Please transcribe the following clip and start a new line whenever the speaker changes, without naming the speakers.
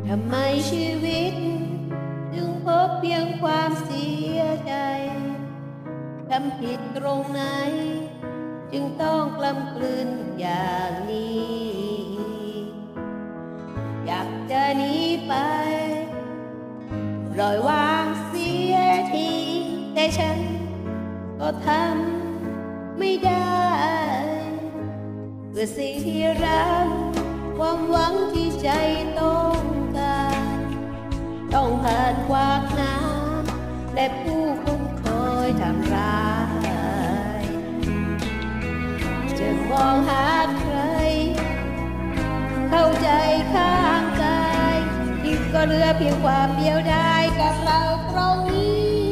ทำไมชีวิตจึงพบเพียงความเสียใจทำผิดตรงไหนจึงต้องกล้ำกลืนอย่างนี้อยากจะหนีไปปล่อยวางเสียทีแต่ฉันก็ทำไม่ได้เพื่อสิ่งที่รักความหวังที่ใจต้องการต้องผ่านขวากน้ำและผู้คนคอยทำร้ายจะมองหาใครเข้าใจข้างกายที่ก็เหลือเพียงความเดียวดายกับเราตรงนี้